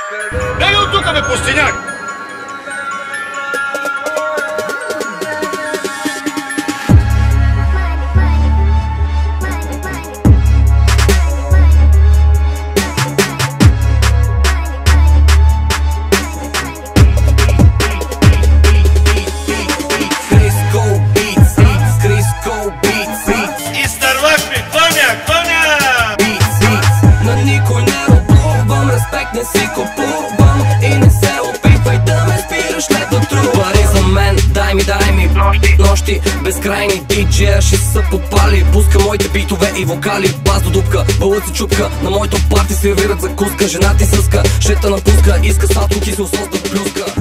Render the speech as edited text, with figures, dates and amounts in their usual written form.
Дай от тук, бе, пустиняк! Не си купувам и не се опитвай да ме спираш след утро. Пари за мен, дай ми нощи безкрайни диджея ще са подпали. Пуска моите битове и вокали, бас до дупка, бълъци чупка. На моето парти сервират закуска, жена ти съска, ще те напуска, иска сладко кисело сос да плюска.